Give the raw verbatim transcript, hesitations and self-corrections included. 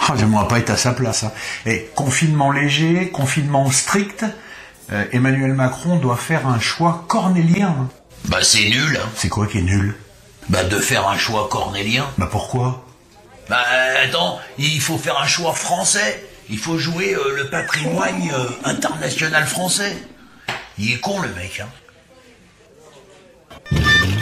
Ah, j'aimerais pas être à sa place. Hein. Et confinement léger, confinement strict, euh, Emmanuel Macron doit faire un choix cornélien. Hein. Bah c'est nul. Hein. C'est quoi qui est nul? Bah de faire un choix cornélien. Bah pourquoi? Bah attends, il faut faire un choix français. Il faut jouer euh, le patrimoine euh, international français. Il est con le mec, hein.